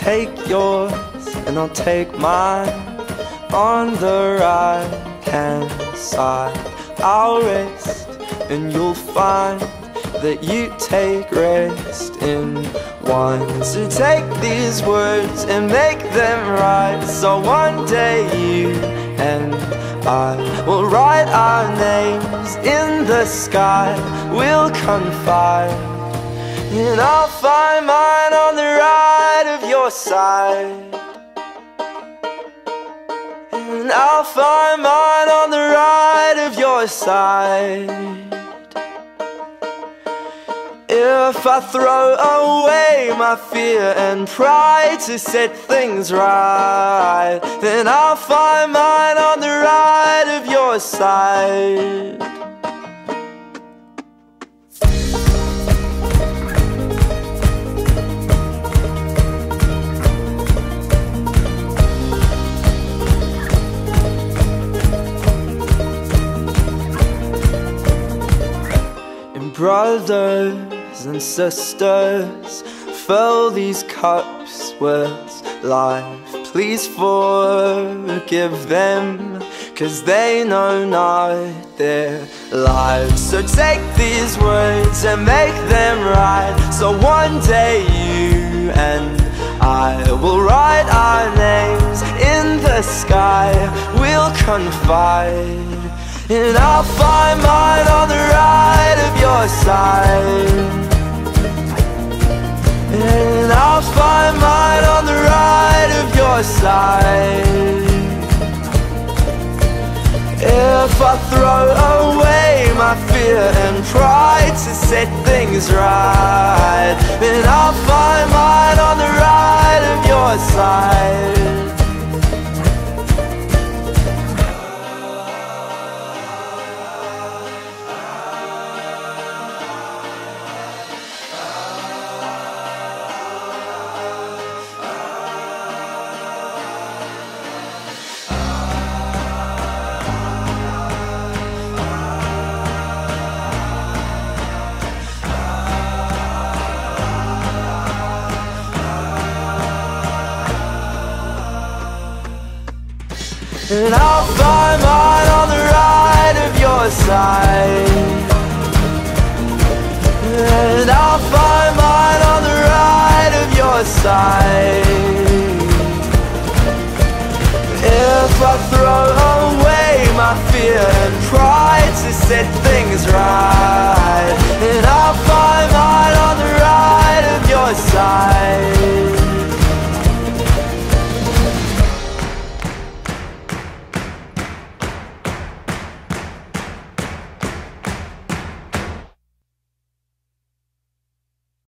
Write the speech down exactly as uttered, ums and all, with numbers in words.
take yours and I'll take mine. On the right hand side I'll rest, and you'll find that you take rest in one. So take these words and make them right, so one day you and I will write our names in the sky. We'll confide, and I'll find mine on the right of your side, and I'll find mine on the right of your side. If I throw away my fear and pride to set things right, then I'll find mine on the right of your side. And brothers and sisters, fill these cups with life. Please forgive them, 'cause they know not their lives. So take these words and make them right, so one day you and I will write our names in the sky. We'll confide, and I'll find mine on the right of your side, and I'll find mine on the right of your side. If I throw away my fear and pride to set things right, then I'll find mine on the right of your side. And I'll find mine on the right of your side, and I'll find mine on the right of your side. If I throw